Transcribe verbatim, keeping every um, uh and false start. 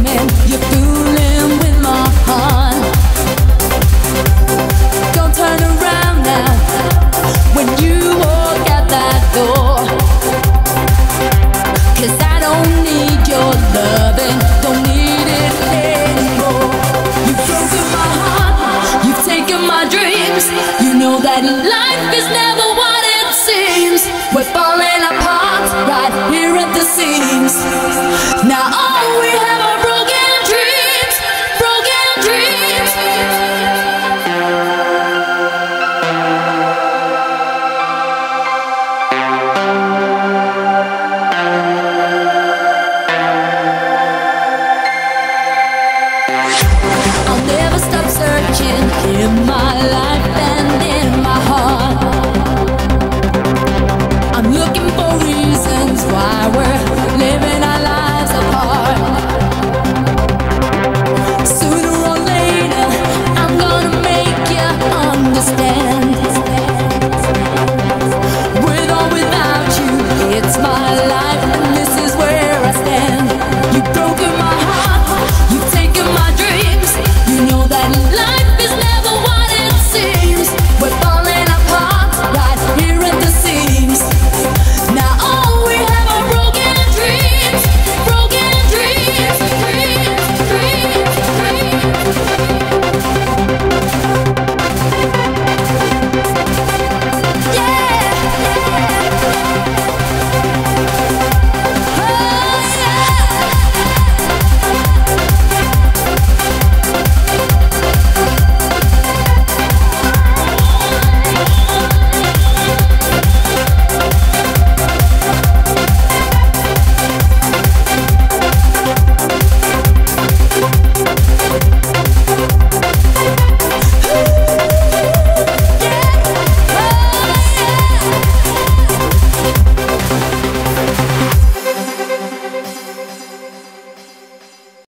dreaming, you're fooling with my heart. Don't turn around now when you walk out that door, 'cause I don't need your loving, don't need it anymore. You've broken my heart, you've taken my dreams. You know that life is never what it seems. We're falling apart right here at the seams. Now all we have are broken dreams, broken dreams. I'll never stop searching in my life